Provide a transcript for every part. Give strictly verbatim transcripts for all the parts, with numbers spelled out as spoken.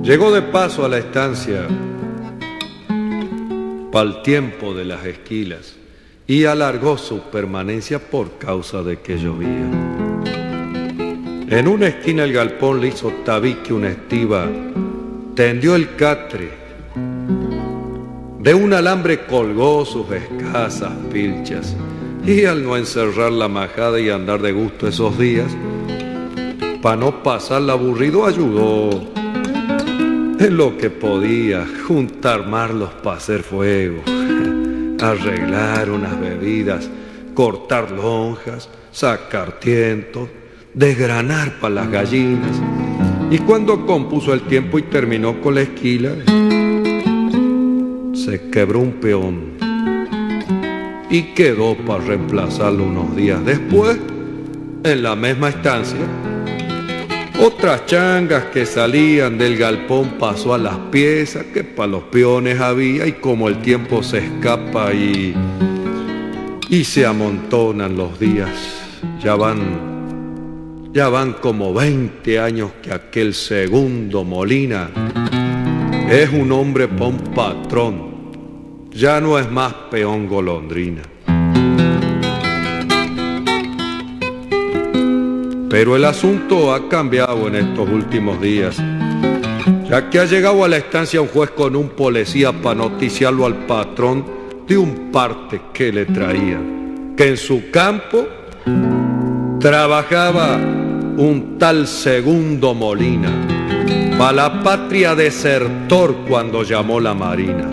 Llegó de paso a la estancia pa'l tiempo de las esquilas y alargó su permanencia por causa de que llovía. En una esquina el galpón le hizo tabique una estiva, tendió el catre, de un alambre colgó sus escasas pilchas y al no encerrar la majada y andar de gusto esos días, pa' no pasarla aburrido ayudó en lo que podía, juntar marlos pa' hacer fuego, arreglar unas bebidas, cortar lonjas, sacar tientos, desgranar pa' las gallinas. Y cuando compuso el tiempo y terminó con la esquila, se quebró un peón y quedó para reemplazarlo unos días después en la misma estancia. Otras changas que salían del galpón pasó a las piezas que para los peones había, y como el tiempo se escapa y, y se amontonan los días, ya van, ya van como veinte años que aquel segundo Molina es un hombre pa' un patrón, ya no es más peón golondrina. Pero el asunto ha cambiado en estos últimos días, ya que ha llegado a la estancia un juez con un policía para noticiarlo al patrón de un parte que le traían, que en su campo trabajaba un tal segundo Molina, pa' la patria desertor cuando llamó la marina.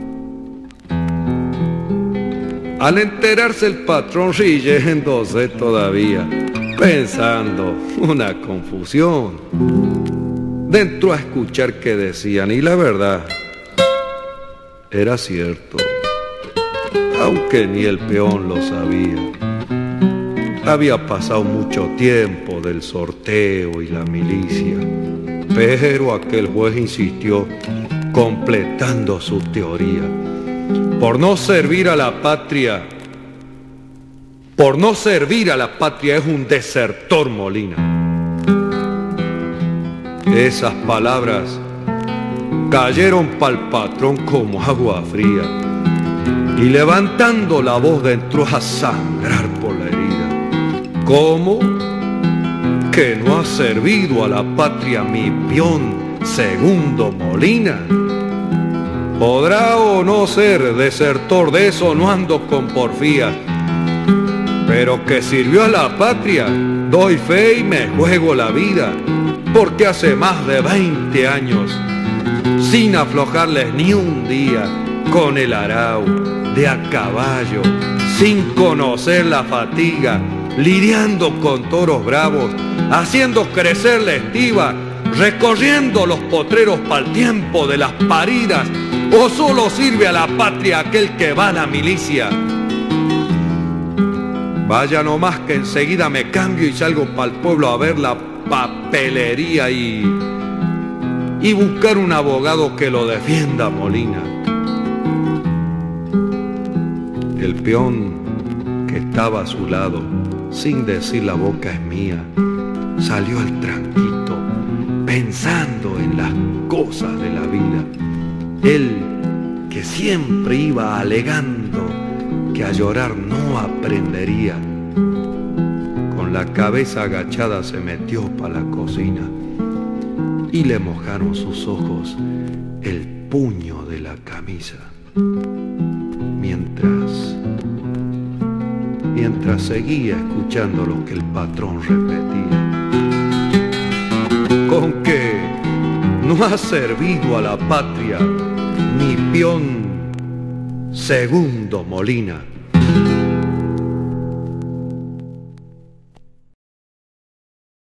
Al enterarse el patrón riéndose todavía, pensando una confusión, dentro a escuchar qué decían, y la verdad era cierto, aunque ni el peón lo sabía. Había pasado mucho tiempo del sorteo y la milicia, pero aquel juez insistió, completando su teoría. Por no servir a la patria, por no servir a la patria es un desertor Molina. Esas palabras cayeron pa'l patrón como agua fría, y levantando la voz entró a sangrar por la herida. ¿Cómo? ¿Que no ha servido a la patria mi peón segundo Molina? Podrá o no ser desertor, de eso no ando con porfías, pero que sirvió a la patria, doy fe y me juego la vida, porque hace más de veinte años, sin aflojarles ni un día, con el arao, de a caballo, sin conocer la fatiga, lidiando con toros bravos, haciendo crecer la estiva, recorriendo los potreros pa'l tiempo de las paridas, o solo sirve a la patria aquel que va a la milicia. Vaya nomás que enseguida me cambio y salgo pa'l pueblo a ver la papelería y, y buscar un abogado que lo defienda, Molina. El peón que estaba a su lado, sin decir la boca es mía, salió al tranquito, pensando en las cosas de la vida. Él, que siempre iba alegando que a llorar no aprendería, con la cabeza agachada se metió pa' la cocina y le mojaron sus ojos el puño de la camisa, mientras mientras seguía escuchando lo que el patrón repetía. Con que no ha servido a la patria mi peón segundo Molina.